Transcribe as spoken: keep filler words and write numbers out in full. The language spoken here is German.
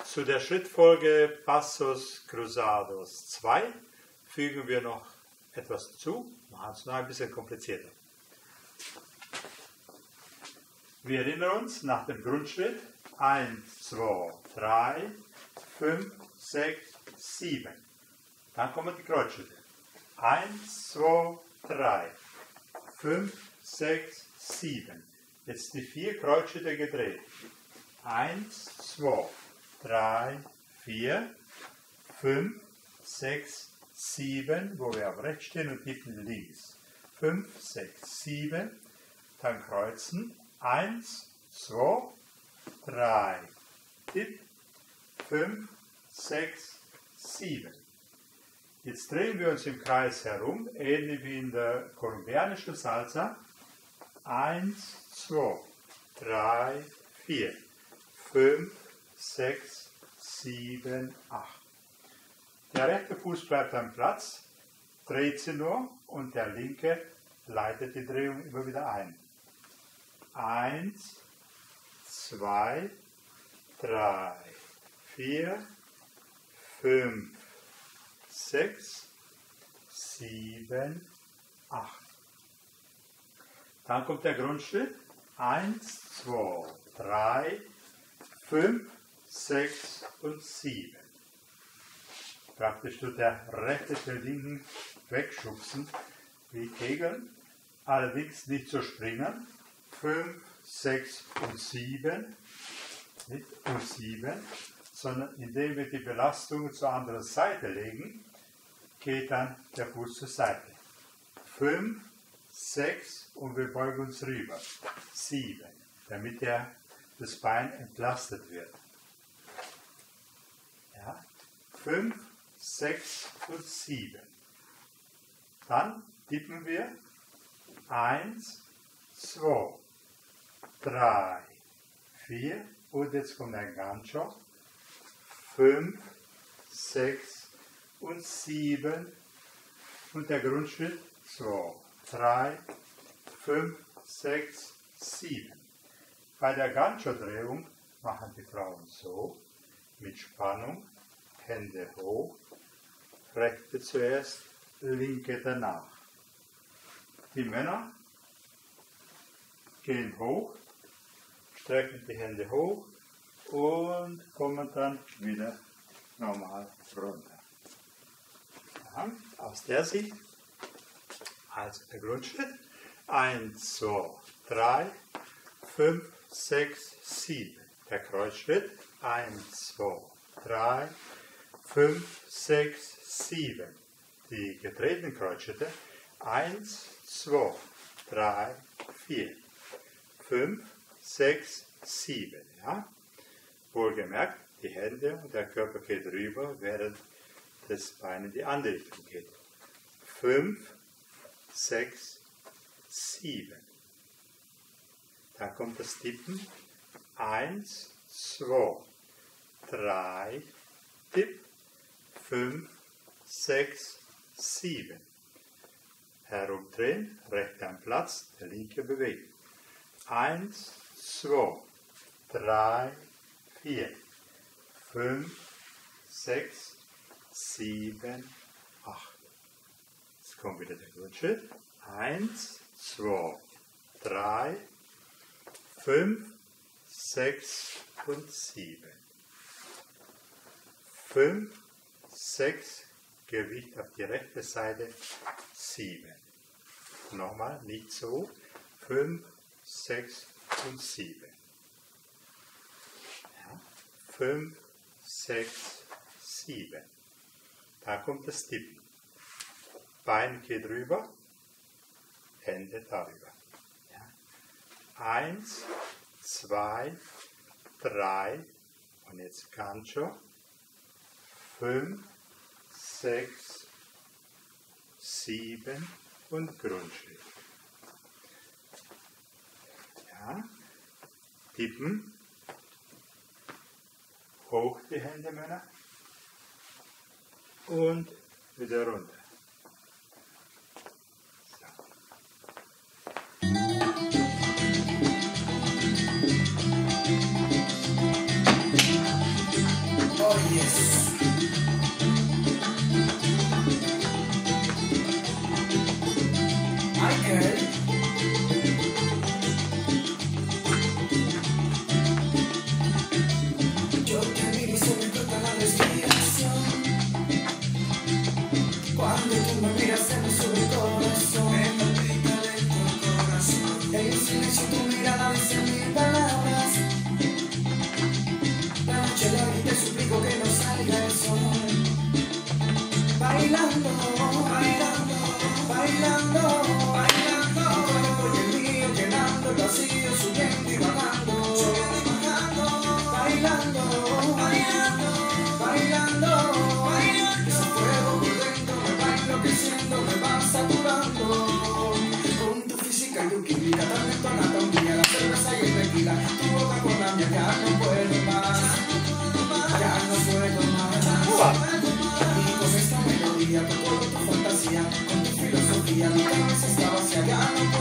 Zu der Schrittfolge Passus Cruzados zwei fügen wir noch etwas zu, machen es noch ein bisschen komplizierter. Wir erinnern uns nach dem Grundschritt eins, zwei, drei, fünf, sechs, sieben. Dann kommen die Kreuzschritte. eins, zwei, drei, fünf, sechs, sieben. Jetzt die vier Kreuzschritte gedreht. eins, zwei, drei, vier, fünf, sechs, sieben, wo wir auf rechts stehen und tippen links. fünf, sechs, sieben, dann kreuzen. eins, zwei, drei, tipp, fünf, sechs, sieben. Jetzt drehen wir uns im Kreis herum, ähnlich wie in der kolumbianischen Salsa. eins, zwei, drei, vier, fünf, sechs, sieben, acht. Der rechte Fuß bleibt am Platz, dreht sie nur und der linke leitet die Drehung immer wieder ein. eins, zwei, drei, vier, fünf, sechs, sieben, acht. Dann kommt der Grundschritt. eins, zwei, drei, fünf, sechs und sieben. Praktisch tut der rechte den linken wegschubsen wie Kegeln, allerdings nicht so springen. fünf, sechs und sieben, nicht und sieben, sondern indem wir die Belastung zur anderen Seite legen, geht dann der Fuß zur Seite. fünf, sechs und wir beugen uns rüber. sieben, damit der, das Bein entlastet wird. Ja, fünf, sechs und sieben. Dann tippen wir eins, zwei, drei, vier und jetzt kommt ein Gancho. fünf, sechs und sieben und der Grundschritt zwei, drei, fünf, sechs, sieben. Bei der Gancho-Drehung machen die Frauen so, mit Spannung, Hände hoch, rechte zuerst, linke danach. Die Männer gehen hoch, strecken die Hände hoch und kommen dann wieder normal runter. Ja, aus der Sicht, also der Grundschritt, eins, zwei, drei, fünf, sechs, sieben. Der Kreuzschritt, eins, zwei, drei, fünf, sechs, sieben. Die gedrehten Kreuzschritte, eins, zwei, drei, vier, fünf, sechs, sieben. Ja? Wohlgemerkt, die Hände und der Körper geht rüber, während das Bein in die andere Richtung geht. fünf, sechs, sieben. Da kommt das Tippen. eins, zwei, drei, Tipp, fünf, sechs, sieben. Herumdrehen, rechte am Platz, der linke bewegt. eins, zwei, drei, vier, fünf, sechs, sieben, acht. Jetzt kommt wieder der Grundschritt. eins, zwei, drei, fünf, sechs und sieben. fünf, sechs, Gewicht auf die rechte Seite, sieben. Nochmal, nicht so. fünf, sechs und sieben. Ja, fünf, sechs, sieben. Da kommt das Tippen. Bein geht rüber, Hände darüber. Ja. Eins, zwei, drei und jetzt Gancho. Fünf, sechs, sieben und Grundschritt. Ja. Tippen. Hoch die Hände, Männer. Und wieder runter. So. Oh yes. Michael. Yo te miro y se me corta la respiración. Cuando tú me miras se me sube el corazón. Me palpita dentro el corazón. En el silencio tu mirada dice mil palabras. La noche larga y te suplico que no salga el sol. Bailando, bailando, bailando, bailando. Tu cuerpo y el mío llenando el vacío, subiendo y bajando, subiendo y bajando. Bailando, bailando, bailando, bailando. Ese fuego por dentro me va enloqueciendo, me va saturando. Con tu física y tu química, también tu anatomía, la cerveza y el tequila, tu boca con la mía, ya no puedo más, ya no puedo más. Y con esta melodía, tu color, tu fantasía, con tu filosofía, mi cabeza está vacía, ya no puedo.